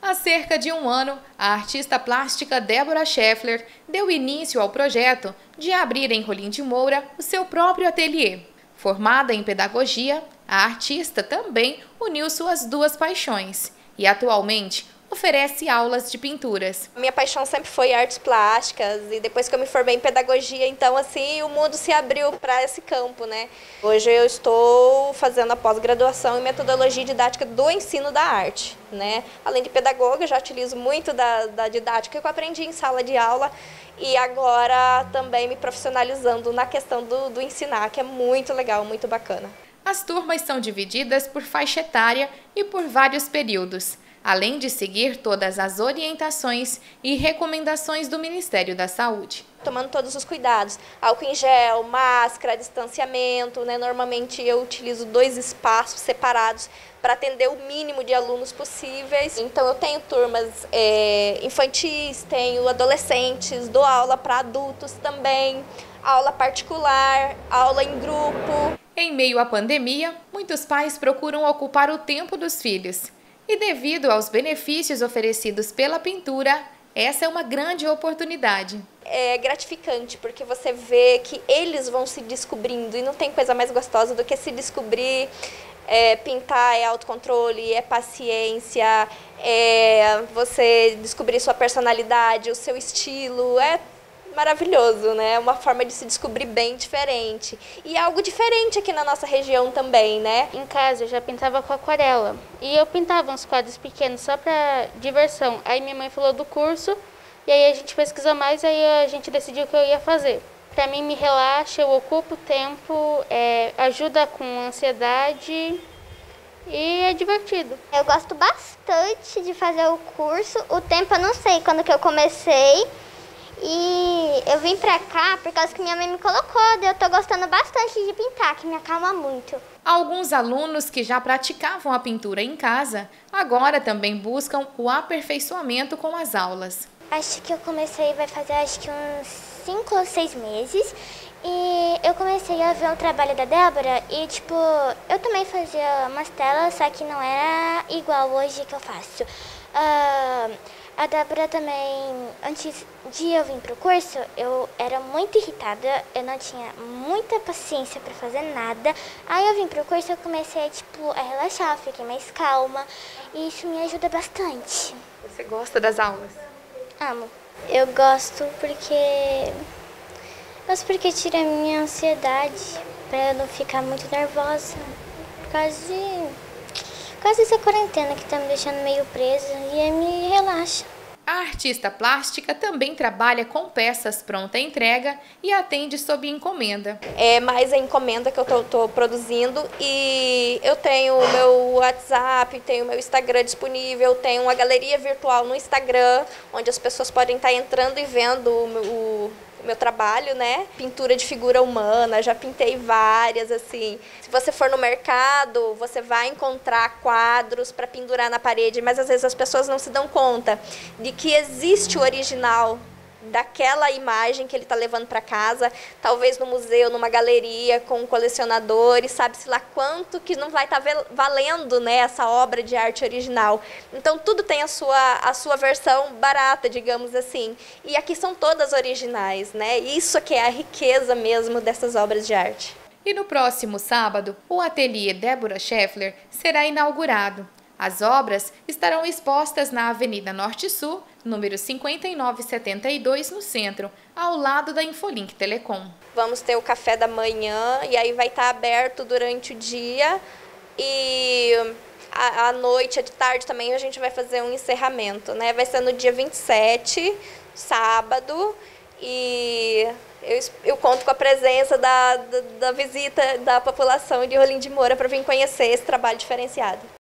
Há cerca de um ano, a artista plástica Débora Scheffler deu início ao projeto de abrir em Rolim de Moura o seu próprio ateliê. Formada em pedagogia, a artista também uniu suas duas paixões e atualmente oferece aulas de pinturas. Minha paixão sempre foi artes plásticas e depois que eu me formei em pedagogia, então assim, o mundo se abriu para esse campo, né? Hoje eu estou fazendo a pós-graduação em metodologia didática do ensino da arte, né? Além de pedagoga, eu já utilizo muito da didática que eu aprendi em sala de aula e agora também me profissionalizando na questão do ensinar, que é muito legal, muito bacana. As turmas são divididas por faixa etária e por vários períodos, além de seguir todas as orientações e recomendações do Ministério da Saúde. Tomando todos os cuidados, álcool em gel, máscara, distanciamento, né? Normalmente eu utilizo 2 espaços separados para atender o mínimo de alunos possíveis. Então eu tenho turmas infantis, tenho adolescentes, dou aula para adultos também, aula particular, aula em grupo. Em meio à pandemia, muitos pais procuram ocupar o tempo dos filhos. E devido aos benefícios oferecidos pela pintura, essa é uma grande oportunidade. É gratificante porque você vê que eles vão se descobrindo e não tem coisa mais gostosa do que se descobrir. Pintar é autocontrole, é paciência, é você descobrir sua personalidade, o seu estilo, é maravilhoso, né? É uma forma de se descobrir bem diferente. E algo diferente aqui na nossa região também, né? Em casa eu já pintava com aquarela. E eu pintava uns quadros pequenos só para diversão. Aí minha mãe falou do curso, e aí a gente pesquisou mais, aí a gente decidiu o que eu ia fazer. Para mim me relaxa, eu ocupo o tempo, ajuda com ansiedade e é divertido. Eu gosto bastante de fazer o curso. O tempo eu não sei quando que eu comecei. E eu vim pra cá por causa que minha mãe me colocou, eu tô gostando bastante de pintar, que me acalma muito. Alguns alunos que já praticavam a pintura em casa, agora também buscam o aperfeiçoamento com as aulas. Acho que eu comecei, vai fazer acho que uns 5 ou 6 meses. E eu comecei a ver o trabalho da Débora e, tipo, eu também fazia umas telas, só que não era igual hoje que eu faço. A Débora também, antes de eu vir pro curso, eu era muito irritada, eu não tinha muita paciência para fazer nada. Aí eu vim pro curso e eu comecei, tipo, a relaxar, fiquei mais calma e isso me ajuda bastante. Você gosta das aulas? Amo. Eu gosto porque tira a minha ansiedade, para eu não ficar muito nervosa, por causa dessa quarentena que tá me deixando meio presa e aí me relaxa. A artista plástica também trabalha com peças pronta entrega e atende sob encomenda. É mais a encomenda que eu tô produzindo e eu tenho o meu WhatsApp, tenho o meu Instagram disponível, tenho uma galeria virtual no Instagram, onde as pessoas podem estar entrando e vendo o meu trabalho, né? Pintura de figura humana, já pintei várias, assim. Se você for no mercado, você vai encontrar quadros para pendurar na parede, mas às vezes as pessoas não se dão conta de que existe o original daquela imagem que ele está levando para casa, talvez no museu, numa galeria, com um colecionador, e sabe-se lá quanto que não vai estar valendo, né, essa obra de arte original. Então tudo tem a sua versão barata, digamos assim. E aqui são todas originais, né? Isso que é a riqueza mesmo dessas obras de arte. E no próximo sábado, o ateliê Débora Scheffler será inaugurado. As obras estarão expostas na Avenida Norte-Sul, número 5972, no centro, ao lado da Infolink Telecom. Vamos ter o café da manhã e aí vai estar aberto durante o dia e à noite, de tarde também a gente vai fazer um encerramento, né? Vai ser no dia 27, sábado, e eu conto com a presença da visita da população de Rolim de Moura para vir conhecer esse trabalho diferenciado.